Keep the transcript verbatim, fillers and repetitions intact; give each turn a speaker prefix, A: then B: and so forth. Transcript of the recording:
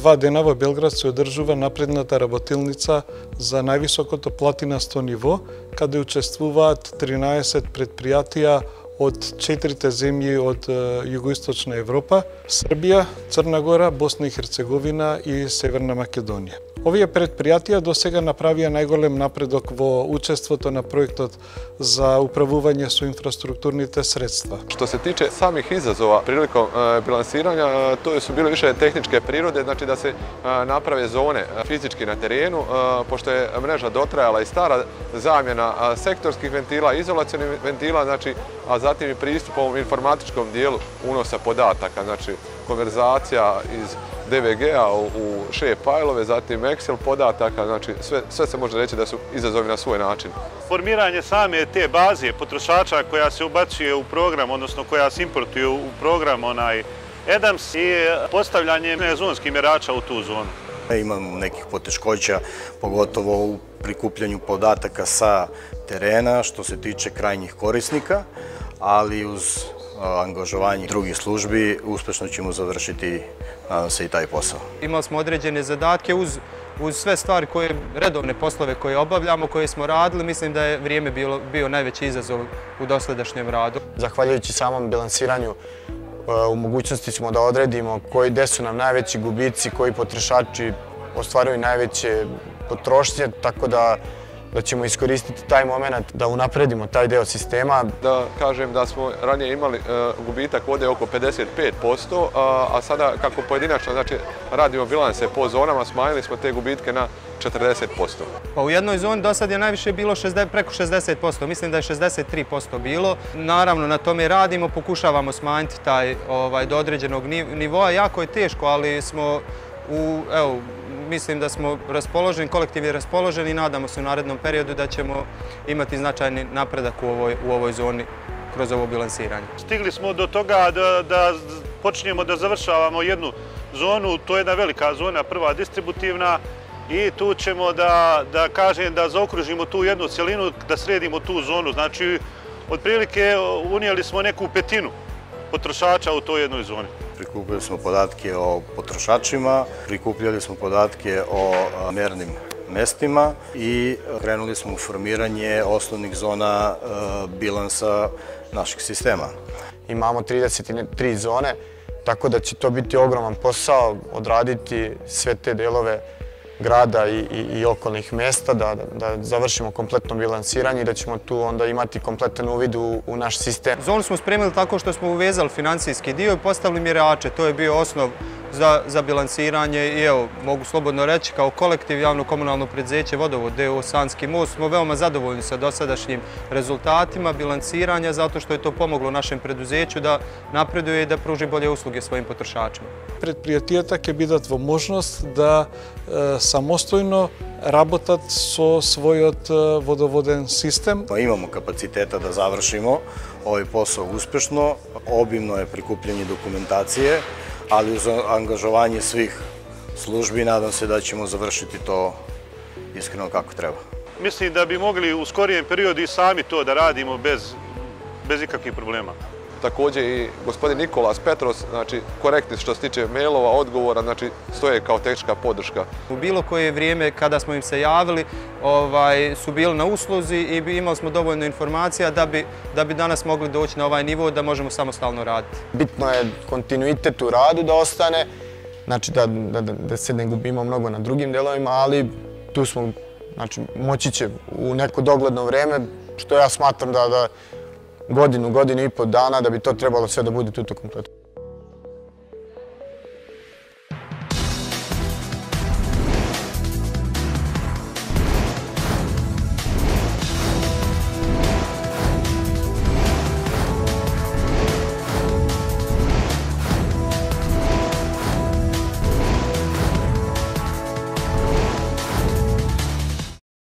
A: два дена во Белград се одржува напредната работилница за највисокото платинасто ниво, каде учествуваат тринаесет предпријатија од четирите земји од југоисточна Европа: Србија, Црна Гора, Босна и Херцеговина и Северна Македонија. Овие предпријатија до сега направија најголем напредок во учеството на проектот за управување со инфраструктурните средства.
B: Što se tiče samih izazova prilikom bilansiranja, to su bile više tehničke prirode, znači da se naprave zone fizički na terenu, pošto je mreža dotrajala i stara, zamjena sektorskih ventila, izolacionih ventila, znači, a zatim i pristup ovom informatičkom dijelu unosa podataka, znači konverzacija iz D V G-a u shape fajlove, zatim Excel podataka, znači sve, sve se može reći da su izazovi na svoj način.
C: Formiranje same te baze potrošača koja se ubacuje u program, odnosno koja se importuje u program onaj EDAMS i postavljanje zonskih mjerača u tu zonu.
D: Imam nekih poteškoća, pogotovo u prikupljanju podataka sa terena što se tiče krajnjih korisnika, ali uz angažovanje drugih službi uspešno ćemo završiti, nadam se, i taj posao.
E: Imali smo određene zadatke uz, uz sve stvari koje, redovne poslove koje obavljamo, koje smo radili. Mislim da je vrijeme bilo, bio najveći izazov u dosadašnjem radu.
F: Zahvaljujući samom bilansiranju, u mogućnosti smo da odredimo koji, gde su nam najveći gubici, koji potrošači ostvaruju najveće potrošnje, tako da da ćemo iskoristiti taj moment da unapredimo taj deo sistema.
B: Da kažem da smo ranije imali gubitak vode oko pedeset pet posto, a sada kako pojedinačno, znači, radimo bilanse po zonama, smanjili smo te gubitke na četrdeset posto.
E: Pa u jednoj zoni do sad je najviše bilo preko šezdeset posto, mislim da je šezdeset tri posto bilo. Naravno, na tome radimo, pokušavamo smanjiti taj ovaj, do određenog nivoa. Jako je teško, ali smo u, evo, mislim da smo raspoloženi, kolektiv je raspoložen i nadamo se u narednom periodu da ćemo imati značajni napredak u ovoj, u ovoj zoni kroz ovo bilansiranje.
C: Stigli smo do toga da, da počinjemo da završavamo jednu zonu, to je jedna velika zona, prva distributivna, i tu ćemo da, da kažem da zaokružimo tu jednu cjelinu, da sredimo tu zonu. Znači, otprilike unijeli smo neku petinu potrošača u toj jednoj zoni.
D: Prikupljali smo podatke o potrošačima, prikupljali smo podatke o mernim mestima i krenuli smo u formiranje osnovnih zona bilansa našeg sistema.
F: Imamo trideset tri zone, tako da će to biti ogroman posao odraditi sve te delove grada i, i, i okolnih mesta, da, da završimo kompletno bilansiranje i da ćemo tu onda imati kompletan uvid u, u naš sistem.
E: Zonu smo spremili tako što smo uvezali financijski dio i postavili mjerače. To je bio osnov za, za bilansiranje i evo, mogu slobodno reći, kao kolektiv javno komunalno preduzeće Vodovod D O O Sanski most smo veoma zadovoljni sa dosadašnjim rezultatima bilansiranja zato što je to pomoglo našem preduzeću da napreduje i da pruži bolje usluge svojim potrošačima.
A: Предпријатијата ќе бидат во можност да е, самостојно работат со својот е, водоводен систем.
D: Имамо капацитета да завршимо овој посao успешно. Обимно е прикупљање документације, ali uz angažovanje svih službi nadam se da ćemo završiti to iskreno kako treba.
C: Mislim da bi mogli u skorijem periodu i sami to da radimo bez, bez ikakvih problema.
B: Također i gospodin Nikolas Petros, znači korektni što se tiče mailova, odgovora, znači stoje kao tehnička podrška.
E: U bilo koje vrijeme kada smo im se javili ovaj, su bili na usluzi i imali smo dovoljno informacija da bi, da bi danas mogli doći na ovaj nivo da možemo samostalno raditi.
F: Bitno je kontinuitet u radu da ostane, znači da, da, da se ne gubimo mnogo na drugim delovima, ali tu smo, znači moći će u neko dogledno vreme, što ja smatram da, da godinu, godinu i pol dana da bi to trebalo sve da bude tuto kompletno.